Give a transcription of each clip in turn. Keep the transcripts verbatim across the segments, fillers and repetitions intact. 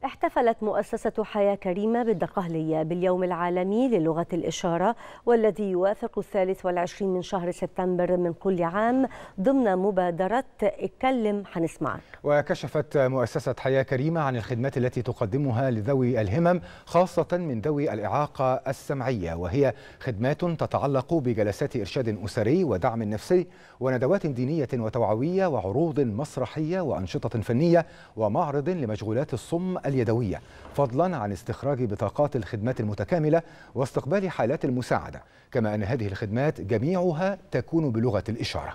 احتفلت مؤسسة حياة كريمة بالدقهلية باليوم العالمي للغة الإشارة، والذي يوافق الثالث والعشرين من شهر سبتمبر من كل عام ضمن مبادرة اتكلم هنسمعك. وكشفت مؤسسة حياة كريمة عن الخدمات التي تقدمها لذوي الهمم، خاصة من ذوي الإعاقة السمعية، وهي خدمات تتعلق بجلسات إرشاد أسري ودعم نفسي وندوات دينية وتوعوية وعروض مسرحية وأنشطة فنية ومعرض لمشغولات الصم اليدوية، فضلا عن استخراج بطاقات الخدمات المتكاملة واستقبال حالات المساعدة، كما أن هذه الخدمات جميعها تكون بلغة الإشارة.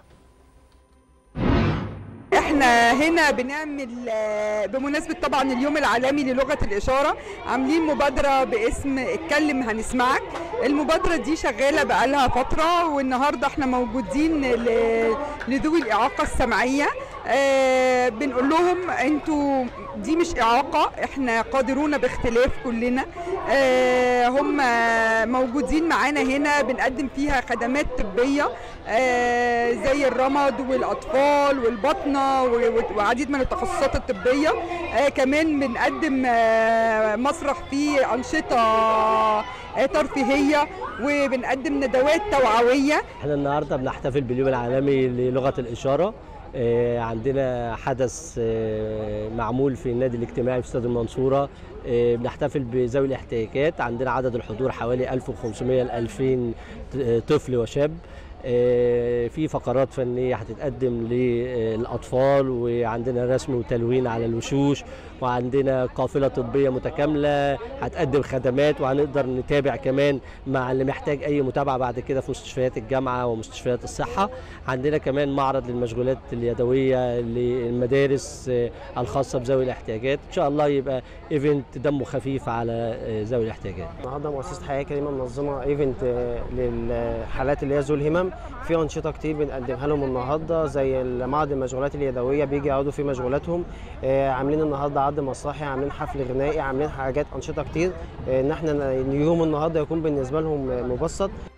احنا هنا بنعمل بمناسبة طبعا اليوم العالمي للغة الإشارة عاملين مبادرة باسم اتكلم هنسمعك. المبادرة دي شغالة بقالها فترة، والنهاردة احنا موجودين لذوي الإعاقة السمعية. اه بنقول لهم انتوا دي مش إعاقة، احنا قادرون باختلاف كلنا. اه هم موجودين معانا هنا بنقدم فيها خدمات طبية اه زي الرمد والأطفال والبطنة وعديد من التخصصات الطبية. آه كمان بنقدم آه مسرح فيه أنشطة آه ترفيهية، وبنقدم ندوات توعوية. احنا النهارده بنحتفل باليوم العالمي للغة الإشارة. آه عندنا حدث آه معمول في النادي الاجتماعي في استاد المنصورة. آه بنحتفل بذوي الاحتياجات، عندنا عدد الحضور حوالي ألف وخمسمائة ل ألفين طفل وشاب. في فقرات فنية هتتقدم للأطفال، وعندنا رسم وتلوين على الوشوش، وعندنا قافلة طبية متكاملة هتقدم خدمات، وهنقدر نتابع كمان مع اللي محتاج أي متابعة بعد كده في مستشفيات الجامعة ومستشفيات الصحة. عندنا كمان معرض للمشغولات اليدوية للمدارس الخاصة بذوي الاحتياجات. إن شاء الله يبقى ايفنت دمه خفيف على ذوي الاحتياجات. النهارده مؤسسة حياة كريمة منظمة ايفنت للحالات اللي هي ذو الهمم، في أنشطة كتير بنقدمها لهم النهارده، زي معرض المشغولات اليدوية بيجي يقعدوا في مشغولاتهم. آه عاملين النهارده عرض مسرحي، عاملين حفل غنائي، عاملين حاجات أنشطة كتير. آه ان احنا يوم النهارده يكون بالنسبة لهم مبسط.